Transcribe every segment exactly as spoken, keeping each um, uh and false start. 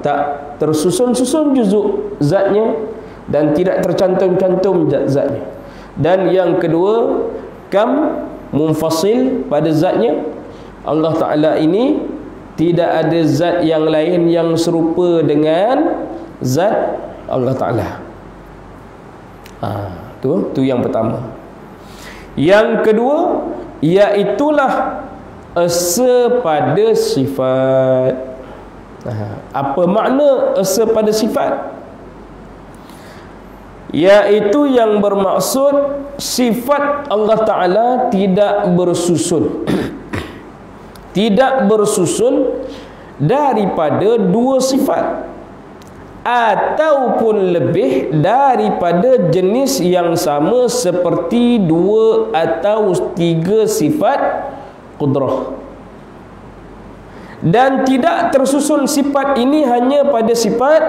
tak tersusun-susun juzuk zatnya dan tidak tercantum-cantum zat-zatnya. Dan yang kedua, kam munfasil pada zatnya. Allah Ta'ala ini tidak ada zat yang lain yang serupa dengan zat Allah Ta'ala. Ha, tu, tu yang pertama. Yang kedua, iaitulah esa pada sifat. Ha, apa makna esa pada sifat? Iaitu yang bermaksud sifat Allah Ta'ala tidak bersusun. Tidak bersusun daripada dua sifat ataupun lebih daripada jenis yang sama seperti dua atau tiga sifat qudrah. Dan tidak tersusun sifat ini hanya pada sifat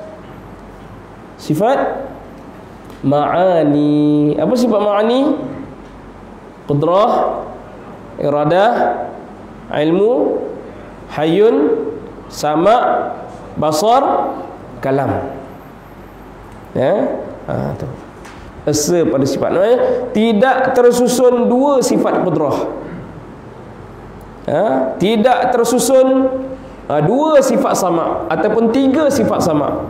sifat ma'ani. Apa sifat ma'ani? Qudrah, iradah, ilmu, hayyun, sama, basar, kalam. Ya, ha, tu. Esa pada sifat, namanya tidak tersusun dua sifat qudrah. Ha, tidak tersusun ha, dua sifat sama ataupun tiga sifat sama.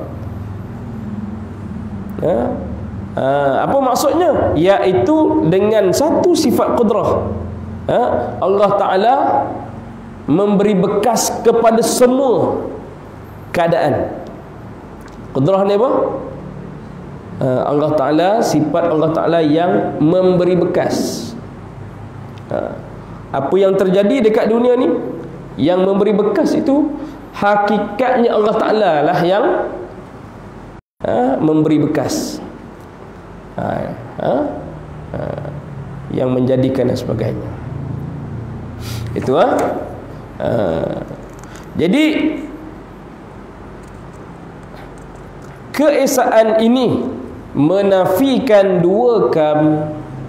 Ha, ha, apa maksudnya? Iaitu dengan satu sifat qudrah, ha, Allah Ta'ala memberi bekas kepada semua keadaan. Qudrah ni apa? Uh, Allah Ta'ala, sifat Allah Ta'ala yang memberi bekas. Uh, apa yang terjadi dekat dunia ni, yang memberi bekas itu hakikatnya Allah Ta'ala lah yang uh, memberi bekas. Uh, uh, uh, yang menjadikan dan sebagainya. Itu ah. Uh, jadi keesaan ini menafikan dua kam.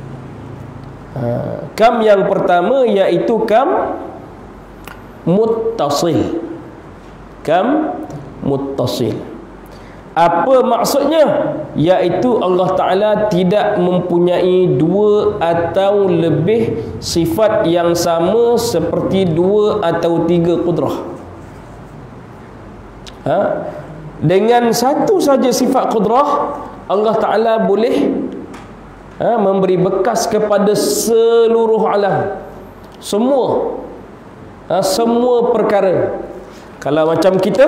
Ha, kam yang pertama iaitu kam muttasil. Kam muttasil. Apa maksudnya? Iaitu Allah Ta'ala tidak mempunyai dua atau lebih sifat yang sama seperti dua atau tiga qudrah. Ha? Dengan satu saja sifat qudrah, Allah Ta'ala boleh ha, memberi bekas kepada seluruh alam, semua ha, semua perkara. Kalau macam kita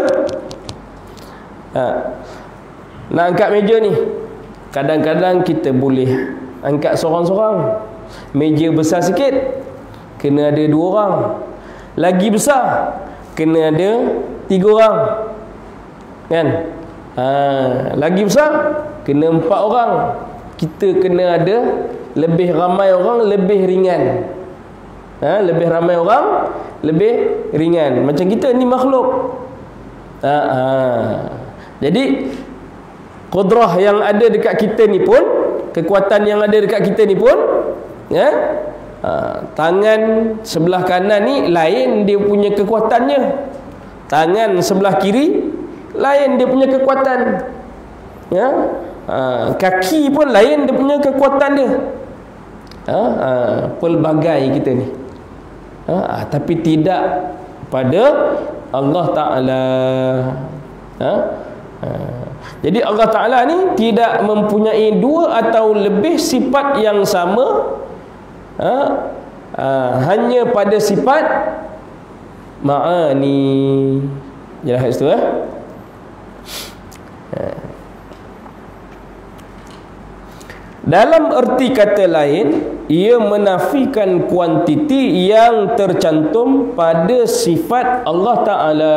ha, nak angkat meja ni, kadang-kadang kita boleh angkat seorang-seorang. Meja besar sikit, kena ada dua orang. Lagi besar, kena ada tiga orang. Kan? Ha, lagi besar kena empat orang. Kita kena ada lebih ramai orang, lebih ringan. Ha, lebih ramai orang, lebih ringan. Macam kita ni makhluk. Ha, ha. Jadi qudrah yang ada dekat kita ni pun, kekuatan yang ada dekat kita ni pun, ya, ha, tangan sebelah kanan ni lain dia punya kekuatannya. Tangan sebelah kiri lain dia punya kekuatan, ya. Ha, kaki pun lain dia punya kekuatan dia. Ha, ha, pelbagai kita ni. Ha, ha, tapi tidak pada Allah Ta'ala. Ha, ha. Jadi Allah Ta'ala ni tidak mempunyai dua atau lebih sifat yang sama, ha, ha, hanya pada sifat ma'ani. Jelas itu, eh? Dalam erti kata lain, ia menafikan kuantiti yang tercantum pada sifat Allah Ta'ala.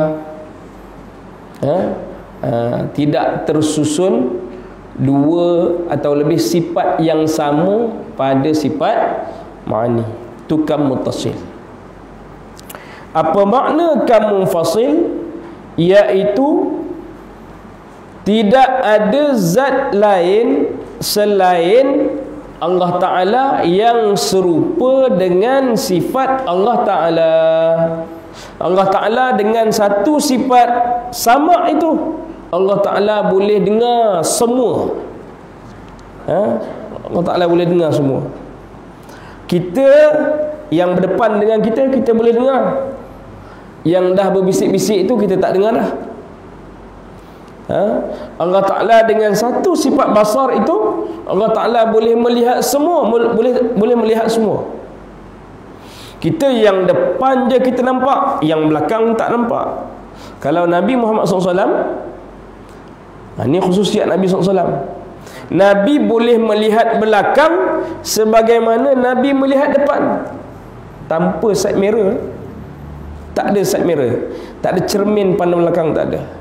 Ha? Ha, tidak tersusun dua atau lebih sifat yang sama pada sifat ma'ani. Itu kam muttasil. Apa makna kam munfasil? Iaitu tidak ada zat lain selain Allah Ta'ala yang serupa dengan sifat Allah Ta'ala. Allah Ta'ala dengan satu sifat sama itu, Allah Ta'ala boleh dengar semua. Ha? Allah Ta'ala boleh dengar semua. Kita yang berdepan dengan kita, kita boleh dengar. Yang dah berbisik-bisik itu kita tak dengar dah. Ha? Allah Ta'ala dengan satu sifat basar itu, Allah Ta'ala boleh melihat semua, boleh boleh melihat semua. Kita yang depan je kita nampak, yang belakang tak nampak. Kalau Nabi Muhammad sallallahu alaihi wasallam, ha, ini khususiat Nabi sallallahu alaihi wasallam, Nabi boleh melihat belakang sebagaimana Nabi melihat depan, tanpa side mirror. Tak ada side mirror, tak ada cermin pandang belakang, tak ada.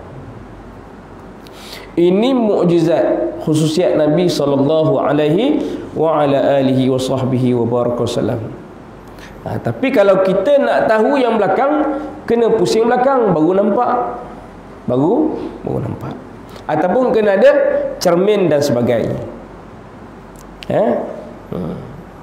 Ini mukjizat khususiat Nabi sallallahu alaihi wa ala alihi wa sahbihi wa baraka wasallam. Ha, tapi kalau kita nak tahu yang belakang, kena pusing belakang baru nampak. Baru baru nampak. Ataupun kena ada cermin dan sebagainya. Eh? Hmm.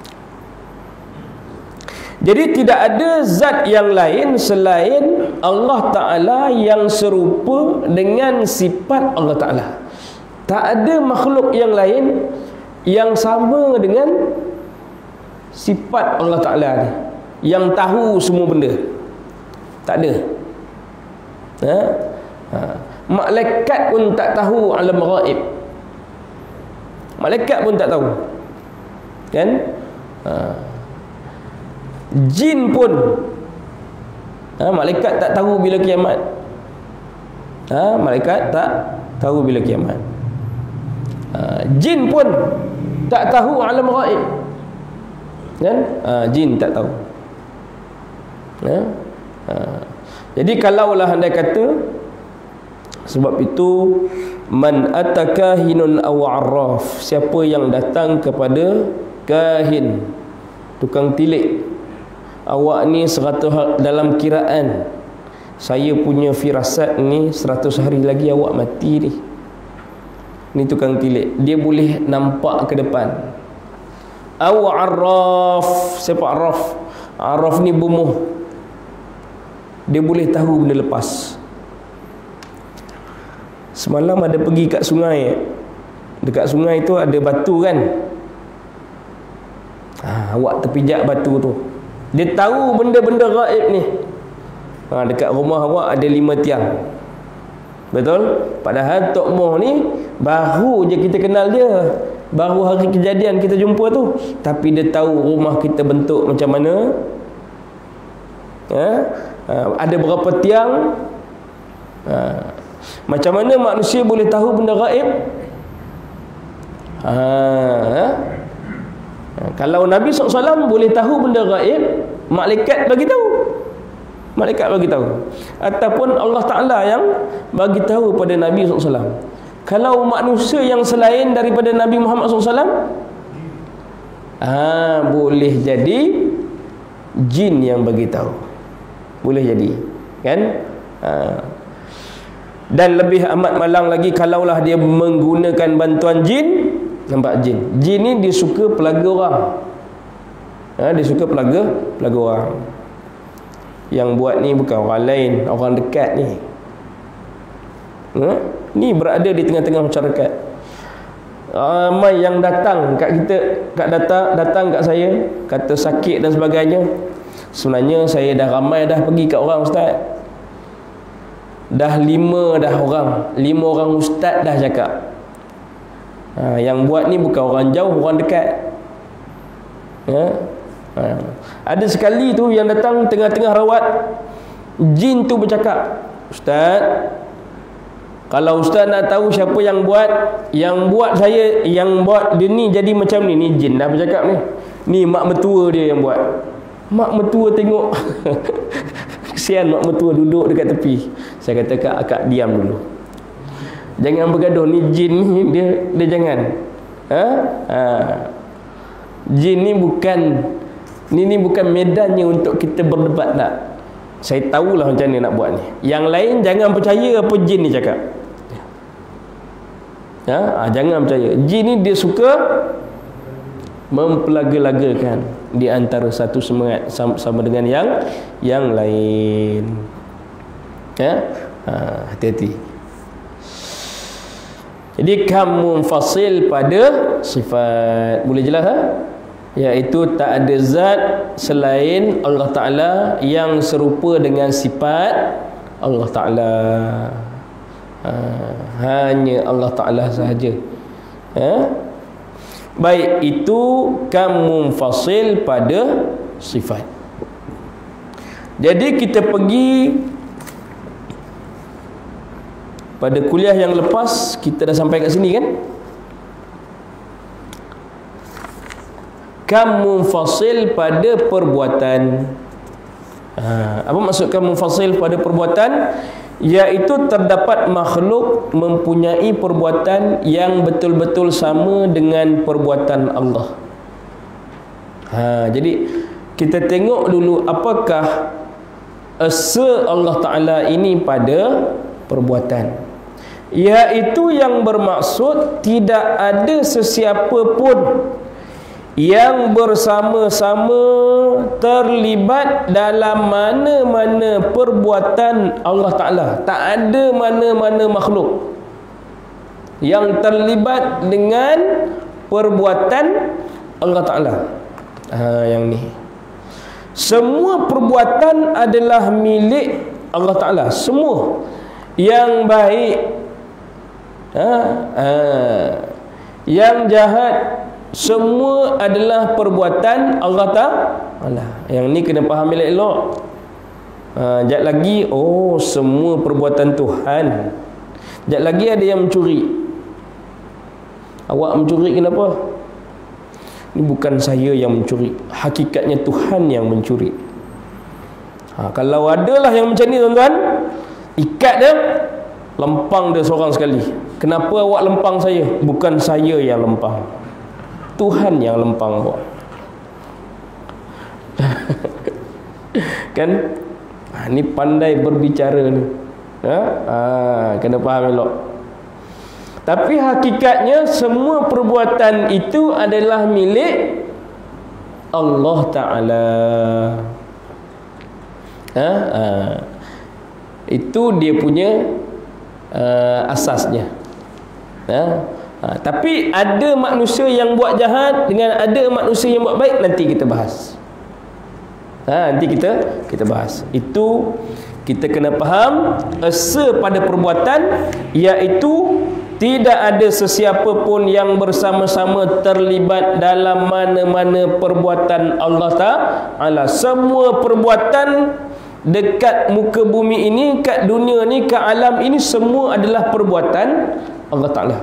Jadi tidak ada zat yang lain selain Allah Ta'ala yang serupa dengan sifat Allah Ta'ala. Tak ada makhluk yang lain yang sama dengan sifat Allah Ta'ala ni, yang tahu semua benda. Tak ada. Ha? Ha. Malaikat pun tak tahu alam ghaib. Malaikat pun tak tahu. Kan? Ha. Jin pun, ha, malaikat tak tahu bila kiamat. Ha, malaikat tak tahu bila kiamat. Ha, jin pun tak tahu alam ghaib. Kan? Ha, jin tak tahu. Ha? Ha. Jadi kalaulah andai kata, sebab itu man atakahinun aw arraf, siapa yang datang kepada kahin, tukang tilik, awak ni seratus dalam kiraan saya punya firasat ni seratus hari lagi awak mati ni. Ni tukang tilik, dia boleh nampak ke depan. Aw arraf, siapa arraf? Arraf ni bumuh, dia boleh tahu benda lepas. Semalam ada pergi kat sungai, dekat sungai tu ada batu kan, ha, awak terpijak batu tu, dia tahu benda-benda gaib ni. Ha, dekat rumah awak ada lima tiang, betul? Padahal Tok Moh ni baru je kita kenal dia, baru hari kejadian kita jumpa tu, tapi dia tahu rumah kita bentuk macam mana. Ha? Ha, ada berapa tiang. Ha. Macam mana manusia boleh tahu benda gaib? Ha. Ha? Kalau Nabi sallallahu alaihi wasallam boleh tahu benda gaib, malaikat bagi tahu. Malaikat bagi tahu. Ataupun Allah Ta'ala yang bagi tahu pada Nabi sallallahu alaihi wasallam. Kalau manusia yang selain daripada Nabi Muhammad sallallahu alaihi wasallam, ah, boleh jadi jin yang bagi tahu. Boleh jadi, kan? Ha. Dan lebih amat malang lagi kalaulah dia menggunakan bantuan jin. Nampak jin? Jin ni dia suka pelaga orang. Ha, dia suka pelaga pelaga orang. Yang buat ni bukan orang lain, orang dekat ni. Ha? Ni berada di tengah-tengah masyarakat. Ramai yang datang kat kita, kat datang datang kat saya, kata sakit dan sebagainya. Sebenarnya saya dah ramai dah pergi kat orang, ustaz. Dah lima dah orang, lima orang ustaz dah cakap. Ha, yang buat ni bukan orang jauh, orang dekat. Ha? Ha. Ada sekali tu yang datang tengah-tengah rawat, jin tu bercakap, ustaz, kalau ustaz nak tahu siapa yang buat, yang buat saya, yang buat dia ni jadi macam ni, ni jin dah bercakap ni. Ni mak mertua dia yang buat. Mak mertua tengok. Kesian mak mertua duduk dekat tepi. Saya kata, kak, akak diam dulu. Jangan bergaduh, ni jin ni dia dia jangan. Ha? Ha. Jin ni bukan ni ni bukan medannya untuk kita berdebat nak. Saya tahulah macam mana nak buat ni. Yang lain jangan percaya apa jin ni cakap. Ha? Ha, jangan percaya. Jin ni dia suka mempelaga-lagakan di antara satu semangat sama, sama dengan yang yang lain. Ya, ha, hati-hati. Jadi kam munfasil pada sifat. Boleh jelas ha? Iaitu tak ada zat selain Allah Ta'ala yang serupa dengan sifat Allah Ta'ala. Ha, hanya Allah Ta'ala sahaja. Ha? Baik, itu kam munfasil pada sifat. Jadi kita pergi pada kuliah yang lepas, kita dah sampai kat sini kan? Kam munfasil pada perbuatan. Ha, apa maksud kam munfasil pada perbuatan? Iaitu terdapat makhluk mempunyai perbuatan yang betul-betul sama dengan perbuatan Allah. Ha, jadi kita tengok dulu apakah asa Allah Ta'ala ini pada perbuatan. Iaitu yang bermaksud tidak ada sesiapa pun yang bersama-sama terlibat dalam mana-mana perbuatan Allah Ta'ala. Tak ada mana-mana makhluk yang terlibat dengan perbuatan Allah Ta'ala. Ha, yang ni semua perbuatan adalah milik Allah Ta'ala. Semua yang baik, ha, ha, yang jahat, semua adalah perbuatan Allah Ta'ala. Yang ni kena faham elok-elok. Ha, sekejap lagi, oh semua perbuatan Tuhan. Sekejap lagi ada yang mencuri. Awak mencuri kenapa? Ini bukan saya yang mencuri, hakikatnya Tuhan yang mencuri. Ha, kalau adalah yang macam ni tuan-tuan, ikat dia, lempang dia seorang sekali. Kenapa awak lempang saya? Bukan saya yang lempang, Tuhan yang lempang awak. Kan? Ha, ni pandai berbicara ni. Ha? Ha, kena faham elok. Tapi hakikatnya semua perbuatan itu adalah milik Allah Ta'ala. Ha? Ha. Itu dia punya uh, asasnya. Ha? Ha, tapi ada manusia yang buat jahat dengan ada manusia yang buat baik, nanti kita bahas. Ha, nanti kita kita bahas. Itu kita kena faham asa pada perbuatan, iaitu tidak ada sesiapa pun yang bersama-sama terlibat dalam mana-mana perbuatan Allah Ta'ala. Semua perbuatan dekat muka bumi ini, kat dunia ni, kat alam ini, semua adalah perbuatan Allah Ta'ala.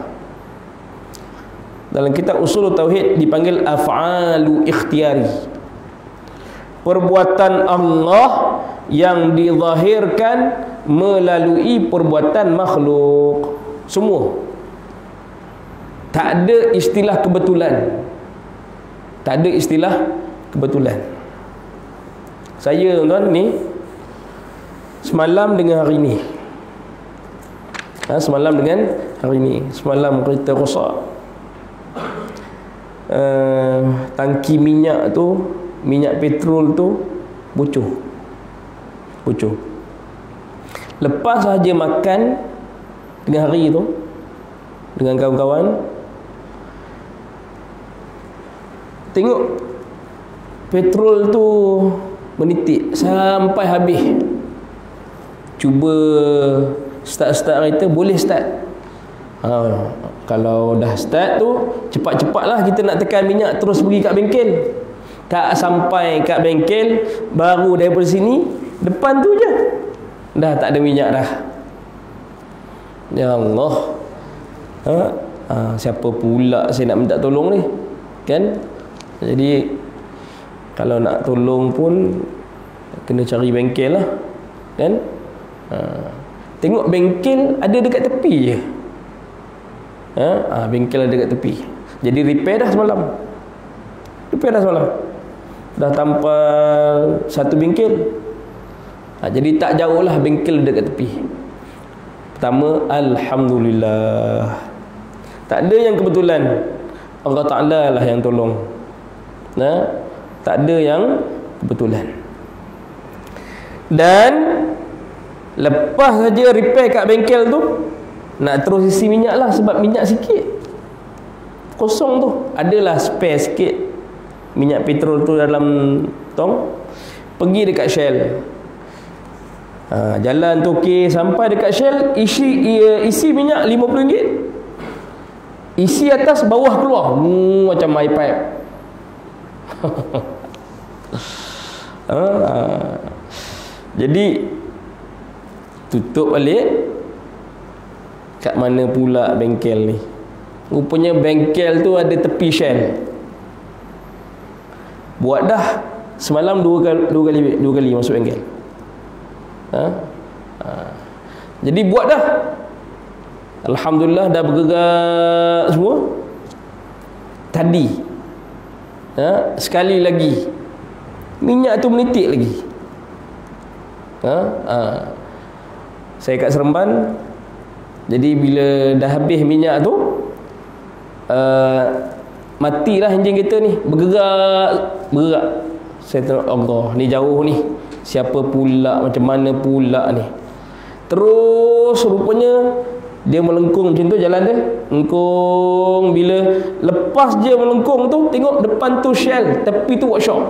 Dalam kitab Usul Tauhid dipanggil af'alu ikhtiyari. Perbuatan Allah yang dizahirkan melalui perbuatan makhluk. Semua. Tak ada istilah kebetulan. Tak ada istilah kebetulan. Saya tuan-tuan ni semalam dengan hari ni, ha, semalam dengan hari ni, semalam kereta rosak, uh, tangki minyak tu, minyak petrol tu bocor. Bocor. Lepas sahaja makan dengan hari tu dengan kawan-kawan, tengok petrol tu menitik sampai habis. Cuba start-start kereta, boleh start. Ha, kalau dah start tu, cepat-cepatlah kita nak tekan minyak, terus pergi kat bengkel. Tak sampai kat bengkel, baru daripada sini, depan tu je dah tak ada minyak dah. Ya Allah. Ha? Ha, siapa pula saya nak minta tolong ni? Kan? Jadi kalau nak tolong pun kena cari bengkel lah. Kan? Ha. Tengok bengkel ada dekat tepi je. Ha? Ha, bengkel ada dekat tepi. Jadi repair dah semalam. Repair dah semalam. Dah tampal satu bengkel. Ha, jadi tak jauh lah bengkel dekat tepi. Pertama, Alhamdulillah. Tak ada yang kebetulan. Allah Ta'ala lah yang tolong. Nah, tak ada yang kebetulan. Dan lepas saja repair kat bengkel tu, nak terus isi minyak lah, sebab minyak sikit kosong tu. Adalah spare sikit minyak petrol tu dalam tong. Pergi dekat Shell, ha, jalan tu okey, sampai dekat Shell, isi isi minyak lima puluh ringgit. Isi atas bawah keluar, hmm, macam my pipe. ha, ha. Jadi tutup balik. Kat mana pula bengkel ni? Rupanya bengkel tu ada tepi Shell. Buat dah semalam dua kali dua kali, dua kali masuk bengkel. Ha? Ha. Jadi buat dah. Alhamdulillah dah bergerak semua. Tadi ha? sekali lagi minyak tu menitik lagi. Ha? Ha. Saya kat Seremban. Jadi bila dah habis minyak tu, uh, matilah enjin kereta ni, bergerak bergerak. Saya tengok, Allah, ni jauh ni, siapa pula, macam mana pula ni. Terus rupanya dia melengkung macam tu jalan dia, melengkung. Bila lepas dia melengkung tu, tengok depan tu Shell, tepi tu workshop.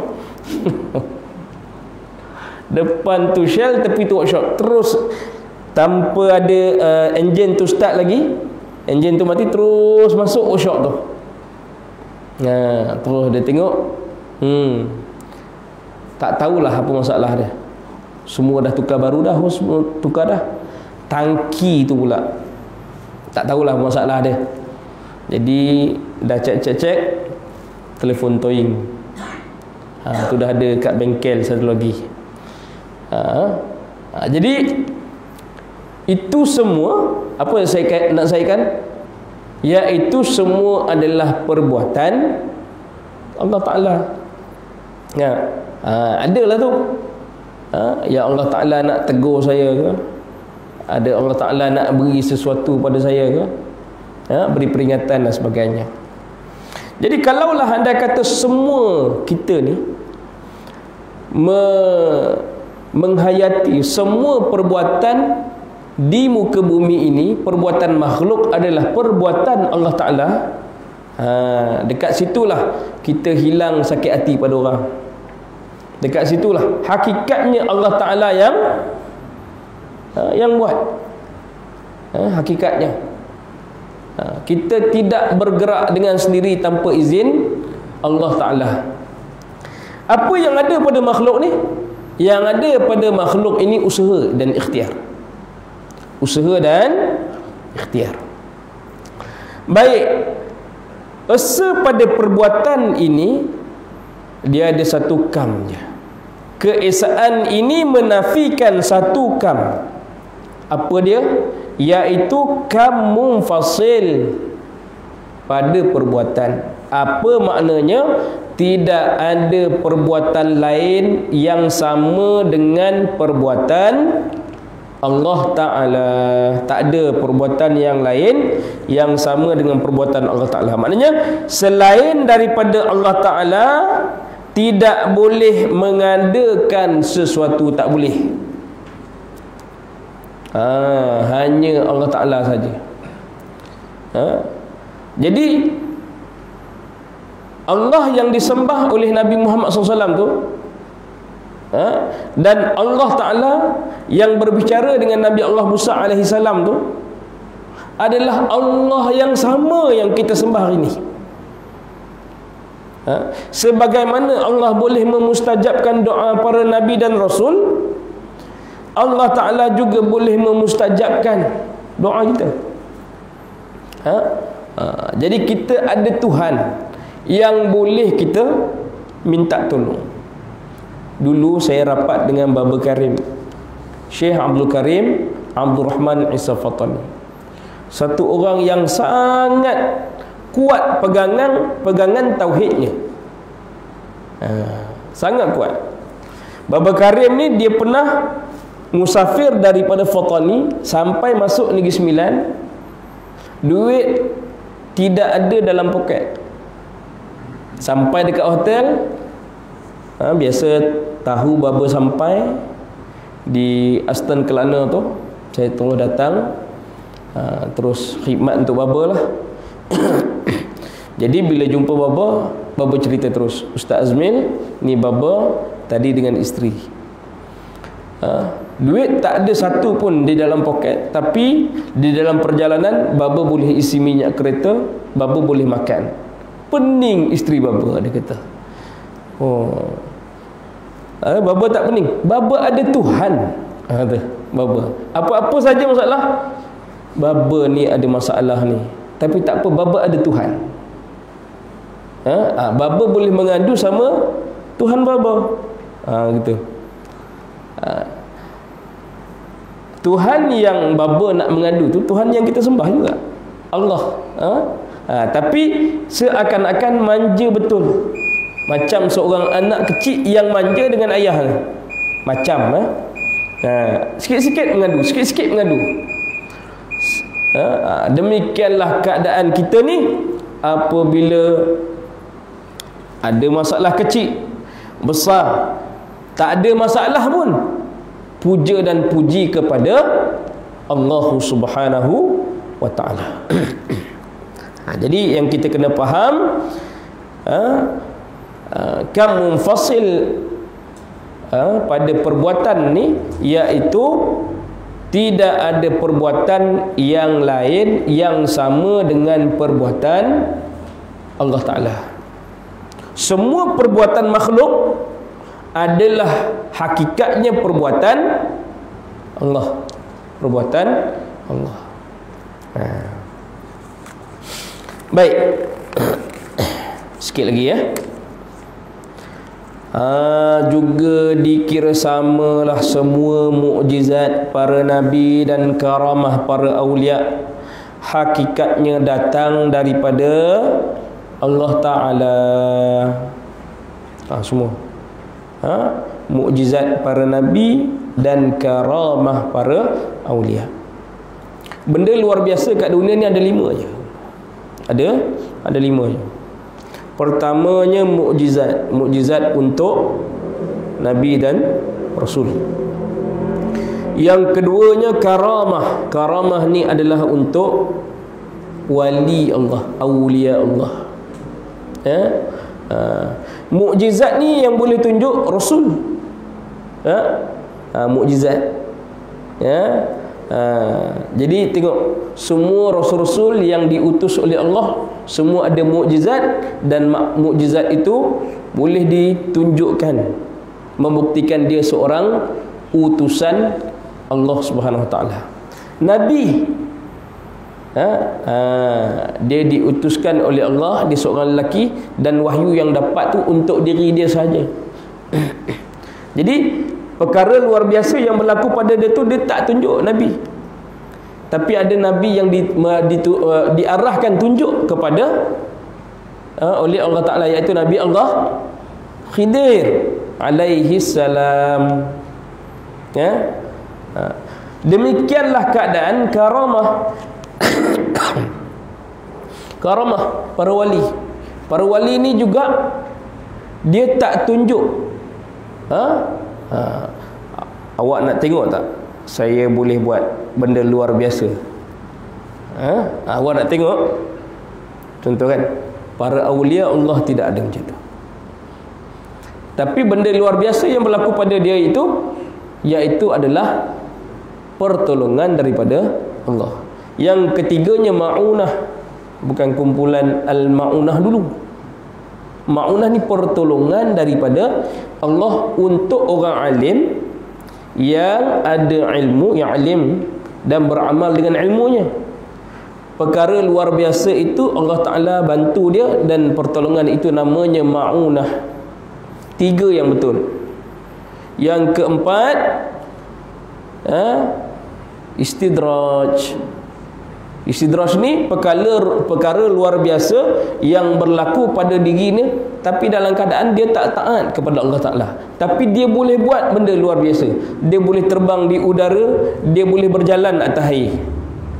Depan tu Shell, tepi tu workshop. Terus tanpa ada uh, enjin tu start lagi, enjin tu mati, terus masuk workshop tu. Nah, terus dia tengok, hmm, tak tahulah apa masalah dia. Semua dah tukar baru dah, semua tukar dah. Tangki tu pula tak tahulah apa masalah dia. Jadi dah cek-cek-cek, telefon towing. Ha, tu dah ada kat bengkel satu lagi. Ha, ha, jadi itu semua apa yang saya nak sampaikan, iaitu semua adalah perbuatan Allah Ta'ala. Ya, ha, adalah tu. Ha, ya Allah Ta'ala nak tegur saya ke? Ada Allah Ta'ala nak beri sesuatu pada saya ke? Ha, beri peringatan dan sebagainya. Jadi kalaulah anda kata semua kita ni me, menghayati semua perbuatan di muka bumi ini, perbuatan makhluk adalah perbuatan Allah Ta'ala, ha, dekat situlah kita hilang sakit hati pada orang. Dekat situlah hakikatnya Allah Ta'ala yang ha, yang buat, ha, hakikatnya. ha, Kita tidak bergerak dengan sendiri tanpa izin Allah Ta'ala. Apa yang ada pada makhluk ni? Yang ada pada makhluk ini usaha dan ikhtiar. Usaha dan ikhtiar. Baik, asa pada perbuatan ini dia ada satu kam je. Keesaan ini menafikan satu kam. Apa dia? Iaitu kam munfasil pada perbuatan. Apa maknanya? Tidak ada perbuatan lain yang sama dengan perbuatan Allah Ta'ala. Tak ada perbuatan yang lain yang sama dengan perbuatan Allah Ta'ala. Maknanya selain daripada Allah Ta'ala tidak boleh mengadakan sesuatu, tak boleh. ha, Hanya Allah Ta'ala saja. ha? Jadi Allah yang disembah oleh Nabi Muhammad sallallahu alaihi wasallam tu, ha? dan Allah Ta'ala yang berbicara dengan Nabi Allah Musa alaihi salam tu adalah Allah yang sama yang kita sembah hari ini. ha? Sebagaimana Allah boleh memustajabkan doa para Nabi dan Rasul, Allah Ta'ala juga boleh memustajabkan doa kita. ha? Ha, jadi kita ada Tuhan yang boleh kita minta tolong. Dulu saya rapat dengan Baba Karim, Syekh Abdul Karim Abdul Rahman Isa Fatani. Satu orang yang sangat kuat pegangan pegangan tauhidnya. ha, Sangat kuat. Baba Karim ni dia pernah musafir daripada Fatani sampai masuk Negeri Sembilan. Duit tidak ada dalam poket. Sampai dekat hotel, ha, biasa tahu baba sampai di Aston Kelana tu, saya terus datang, ha, terus khidmat untuk baba lah. Jadi bila jumpa baba, baba cerita terus, Ustaz Azmil ni baba tadi dengan isteri, ha, duit tak ada satu pun di dalam poket, tapi di dalam perjalanan baba boleh isi minyak kereta, baba boleh makan. Pening isteri baba, dia kata. Oh, ha, baba tak pening, baba ada Tuhan, ha, kata baba. Apa-apa saja masalah, baba ni ada masalah ni, tapi tak apa, baba ada Tuhan. Ha? Ha, baba boleh mengadu sama Tuhan baba, ha, gitu. Ha. Tuhan yang baba nak mengadu tu Tuhan yang kita sembah juga, Allah. Ha? Ha, tapi seakan-akan manja betul, macam seorang anak kecil yang manja dengan ayahnya. Macam ha? Ha, sikit-sikit mengadu, sikit-sikit mengadu. Ha? Ha, demikianlah keadaan kita ni. Apabila ada masalah kecil, besar, tak ada masalah pun, puja dan puji kepada Allah Subhanahu wa ta'ala. Ha, jadi yang kita kena faham, ha, ha, kam munfasil, ha, pada perbuatan ni, iaitu tidak ada perbuatan yang lain yang sama dengan perbuatan Allah Ta'ala. Semua perbuatan makhluk adalah hakikatnya perbuatan Allah. Perbuatan Allah. Ha. Baik. Sikit lagi ya. Ha, juga dikira samalah semua mukjizat para nabi dan karamah para awliya, hakikatnya datang daripada Allah Ta'ala. Ha, semua ha? Mukjizat para nabi dan karamah para awliya. Benda luar biasa kat dunia ni ada lima je. Ada Ada lima je. Pertamanya mukjizat, mukjizat untuk nabi dan rasul. Yang keduanya karamah. Karamah ni adalah untuk wali Allah, awliya Allah. Ya? Ha. Mukjizat ni yang boleh tunjuk rasul. Ya? Ha, mukjizat. Ya? Ha. Jadi tengok, semua rasul-rasul yang diutus oleh Allah semua ada mukjizat, dan mukjizat itu boleh ditunjukkan, membuktikan dia seorang utusan Allah Subhanahu wa taala. Nabi, ha, ha, dia diutuskan oleh Allah, dia seorang lelaki, dan wahyu yang dapat tu untuk diri dia saja. Jadi perkara luar biasa yang berlaku pada dia tu, dia tak tunjuk Nabi, tapi ada Nabi yang di, di, di, diarahkan tunjuk kepada uh, oleh Allah Ta'ala, iaitu Nabi Allah Khidir alaihi salam. Ya? Uh, demikianlah keadaan karamah. Karamah para wali. Para wali ni juga dia tak tunjuk. Ha? Ha. Awak nak tengok tak saya boleh buat benda luar biasa? Ha? Awak nak tengok? Contoh kan, para awliya Allah tidak ada macam tu. Tapi benda luar biasa yang berlaku pada dia itu, iaitu adalah pertolongan daripada Allah. Yang ketiganya ma'unah, bukan kumpulan al-ma'unah dulu. Ma'unah ni pertolongan daripada Allah untuk orang alim yang ada ilmu, yang alim dan beramal dengan ilmunya. Perkara luar biasa itu Allah Ta'ala bantu dia, dan pertolongan itu namanya ma'unah. Tiga yang betul. Yang keempat, ha, istidraj. Istidraj ni perkara perkara luar biasa yang berlaku pada dirinya, tapi dalam keadaan dia tak taat kepada Allah Ta'ala, tapi dia boleh buat benda luar biasa. Dia boleh terbang di udara, dia boleh berjalan atas air.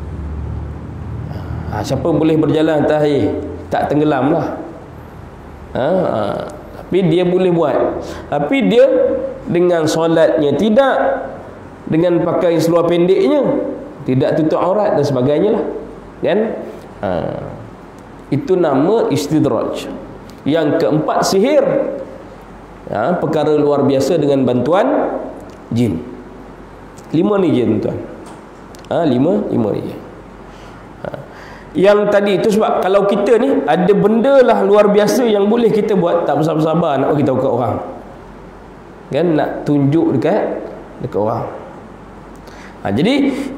Ha, siapa boleh berjalan atas air? Tak tenggelam lah. ha, ha. Tapi dia boleh buat, tapi dia dengan solatnya tidak, dengan pakai seluar pendeknya, tidak tutup aurat dan sebagainya lah, kan? Ha. Itu nama istidraj. Yang keempat, sihir, ha, perkara luar biasa dengan bantuan jin. Lima ni je tuan. Ha, lima, lima ni je. Ha. Yang tadi itu sebab kalau kita ni ada benda lah luar biasa yang boleh kita buat, tak bersabar-sabar nak beritahu kat orang, kan, nak tunjuk dekat dekat orang. Ha, jadi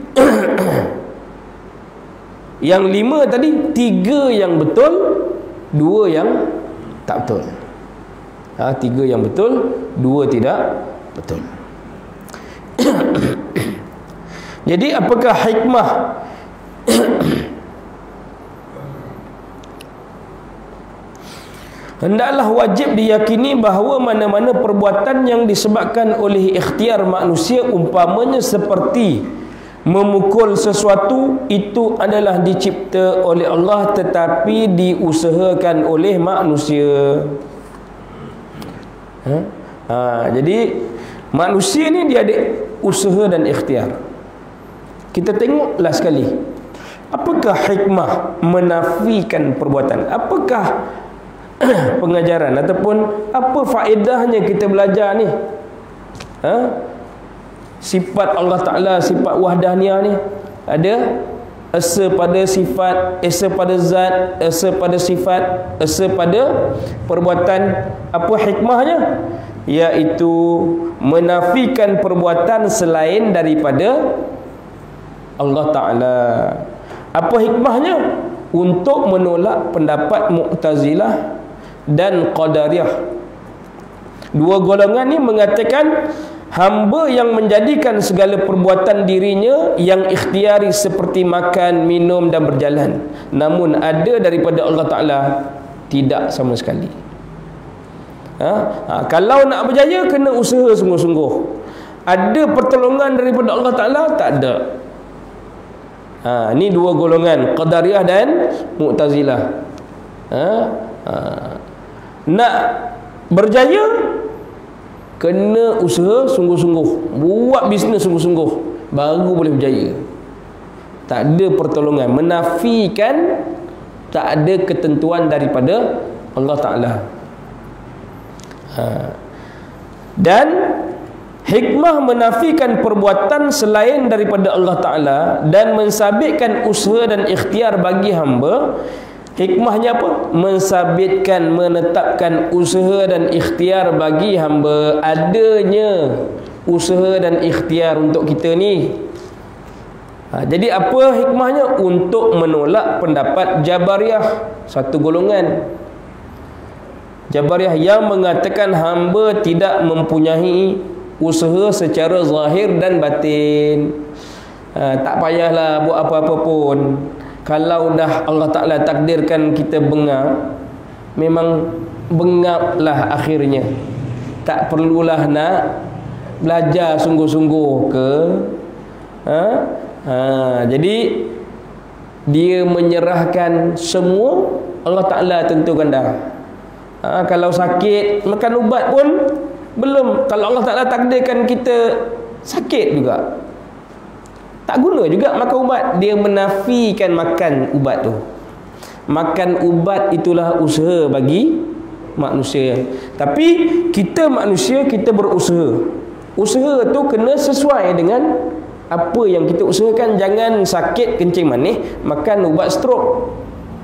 yang lima tadi, tiga yang betul, dua yang tak betul. Ha, tiga yang betul, dua tidak betul. Jadi apakah hikmah hendaklah wajib diyakini bahawa mana-mana perbuatan yang disebabkan oleh ikhtiar manusia, umpamanya seperti memukul sesuatu, itu adalah dicipta oleh Allah tetapi diusahakan oleh manusia. Ha? Ha, jadi manusia ni dia ada usaha dan ikhtiar. Kita tengoklah sekali, apakah hikmah menafikan perbuatan? Apakah pengajaran ataupun apa faedahnya kita belajar ni? Ha? Sifat Allah Ta'ala, sifat wahdaniyah ni ada esa pada sifat, esa pada zat, esa pada sifat, esa pada perbuatan. Apa hikmahnya? Iaitu menafikan perbuatan selain daripada Allah Ta'ala. Apa hikmahnya? Untuk menolak pendapat Mu'tazilah dan Qadariyah. Dua golongan ni mengatakan hamba yang menjadikan segala perbuatan dirinya yang ikhtiari seperti makan, minum dan berjalan, namun ada daripada Allah Ta'ala, tidak sama sekali. Ha? Ha, kalau nak berjaya kena usaha sungguh-sungguh. Ada pertolongan daripada Allah Ta'ala? Tak ada. Ha, ni dua golongan, Qadariyah dan Mu'tazilah. Ha? Ha. Nak berjaya kena usaha sungguh-sungguh, buat bisnes sungguh-sungguh, baru boleh berjaya. Tak ada pertolongan, menafikan tak ada ketentuan daripada Allah Ta'ala. Ha. Dan hikmah menafikan perbuatan selain daripada Allah Ta'ala dan mensabitkan usaha dan ikhtiar bagi hamba. Hikmahnya apa? Mensabitkan, menetapkan usaha dan ikhtiar bagi hamba. Adanya usaha dan ikhtiar untuk kita ni. Ha, jadi apa hikmahnya? Untuk menolak pendapat Jabariyah, satu golongan Jabariyah yang mengatakan hamba tidak mempunyai usaha secara zahir dan batin. Ha, tak payahlah buat apa-apa pun. Kalau dah Allah Ta'ala takdirkan kita bengap, memang bengaplah akhirnya. Tak perlulah nak belajar sungguh-sungguh ke. Ha? Ha, jadi dia menyerahkan semua, Allah Ta'ala tentukan dah. Ha, kalau sakit, makan ubat pun belum. Kalau Allah Ta'ala takdirkan kita sakit juga, tak guna juga makan ubat. Dia menafikan makan ubat tu. Makan ubat itulah usaha bagi manusia. Tapi kita manusia, kita berusaha. Usaha tu kena sesuai dengan apa yang kita usahakan. Jangan sakit kencing manis makan ubat strok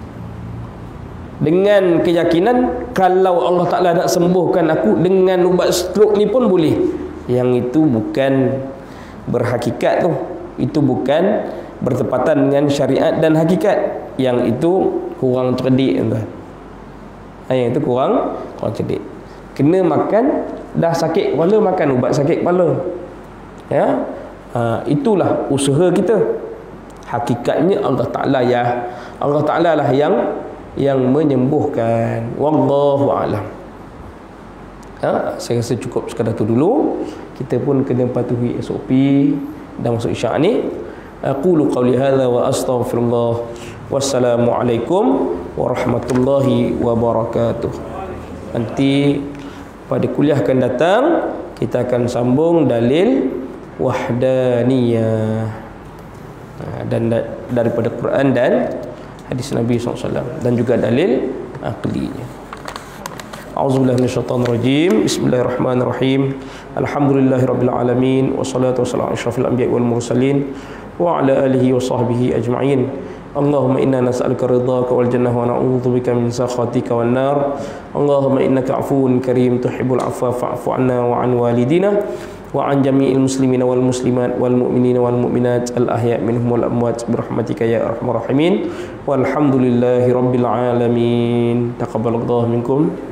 dengan keyakinan kalau Allah Ta'ala nak sembuhkan aku dengan ubat strok ni pun boleh. Yang itu bukan berhakikat tu. Itu bukan bertepatan dengan syariat dan hakikat. Yang itu kurang cerdik tuan. Yang itu kurang kurang cerdik. Kena makan, dah sakit kepala makan ubat sakit kepala. Ya. Ha, itulah usaha kita. Hakikatnya Allah Ta'ala ya. Allah Ta'ala lah yang yang menyembuhkan. Wallahu a'lam. Ha, saya rasa cukup sekadar tu dulu. Kita pun kena patuhi S O P dah masuk isyak ni. Aqulu qawli hadza wa astaghfirullah. Wassalamualaikum warahmatullahi wabarakatuh. Nanti pada kuliah akan datang kita akan sambung dalil wahdaniyah, dan daripada Quran dan hadis Nabi sallallahu alaihi wasallam, dan juga dalil aqlinya. A'udzubillahi minasyaitonir rajim. Bismillahirrahmanirrahim. Alhamdulillahirabbil alamin wassalatu wassalamu ala asyrafil anbiya'i wal mursalin wa ala alihi wa sahbihi ajma'in. Allahumma inna nas'aluka ridhaka wal jannah wa na'udzubika min sakhatika wan nar. Allahumma innaka 'afuwun karim tuhibbul 'afwa fa'fu 'anna wa 'an walidina wa 'an jami'il muslimina wal muslimat wal mu'minina wal mu'minat al ahya' minhum wal amwat bi rahmatika ya arhamar rahimin. Walhamdulillahi rabbil alamin. Taqabbalallahu minkum.